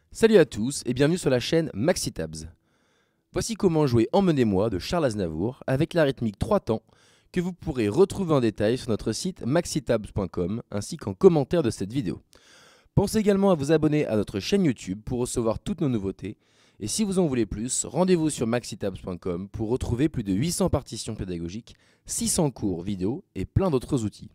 Salut à tous et bienvenue sur la chaîne MaxiTabs. Voici comment jouer Emmenez-moi de Charles Aznavour avec la rythmique 3 temps que vous pourrez retrouver en détail sur notre site maxitabs.com ainsi qu'en commentaire de cette vidéo. Pensez également à vous abonner à notre chaîne YouTube pour recevoir toutes nos nouveautés. Et si vous en voulez plus, rendez-vous sur maxitabs.com pour retrouver plus de 800 partitions pédagogiques, 600 cours vidéo et plein d'autres outils.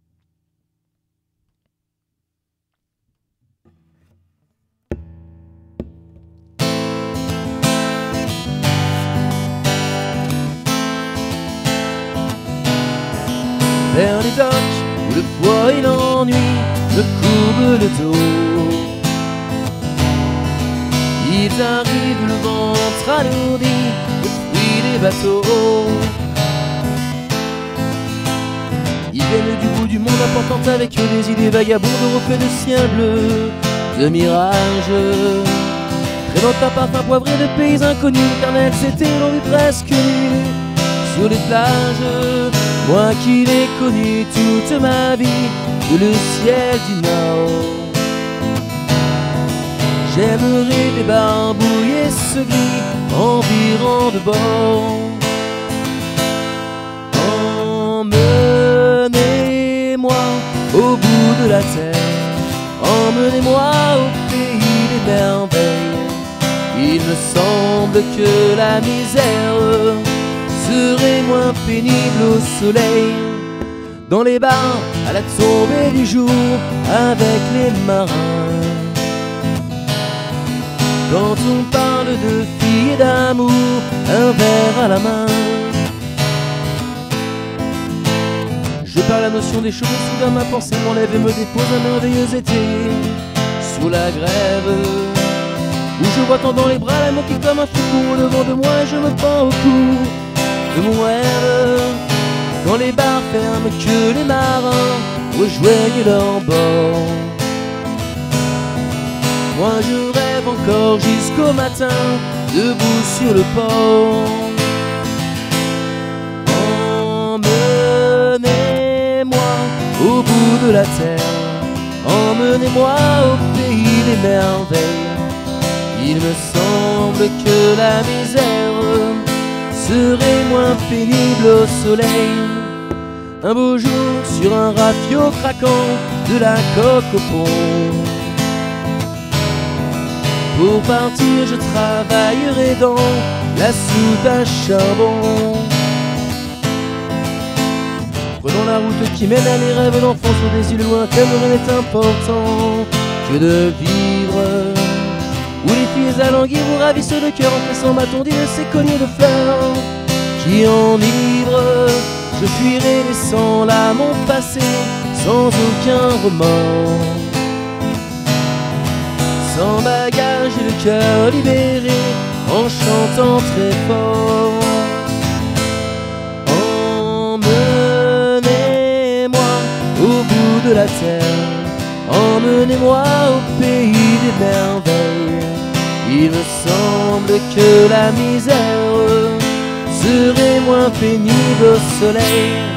Vers les docks où le poids et l'ennui me courbent le dos, ils arrivent le ventre alourdi, le fruit des bateaux. Ils viennent du bout du monde apportant avec eux des idées vagabondes reflets de ciel bleu, de mirages, traînant un parfum poivré de pays inconnus. L'éternel s'était l'envie presque nue sur les plages. Moi qui l'ai connu toute ma vie, que le ciel du Nord. J'aimerais débarbouiller ce gris environ de bord. Emmenez-moi au bout de la terre, emmenez-moi au pays des merveilles. Il me semble que la misère serait moins pénible au soleil. Dans les bars, à la tombée du jour, avec les marins. Quand on parle de filles et d'amour, un verre à la main. Je perds la notion des choses, soudain ma pensée m'enlève et me dépose un merveilleux été sous la grève, où je vois tant dans les bras l'amour qui comme un fou au devant de moi et je me pends au cou de mon rêve. Quand les bars ferment, que les marins rejoignent leur bord. Moi je rêve encore jusqu'au matin, debout sur le port. Emmenez-moi au bout de la terre, emmenez-moi au pays des merveilles. Il me semble que la misère serait moins pénible au soleil. Un beau jour, sur un rafio craquant, de la coque au pont. Pour partir, je travaillerai dans la soute à charbon. Prenons la route qui mène à mes rêves d'enfance sur des îles lointaines où rien n'est important que de vivre. Où les filles alanguies vous ravissent le cœur en pressant bâton d'île et ces colliers de fleurs qui enivrent. Je fuirai laissant là mon passé sans aucun remords. Sans bagage et le cœur libéré, en chantant très fort. Emmenez-moi au bout de la terre, emmenez-moi au pays des merveilles. Il me semble que la misère serait moins pénible au soleil.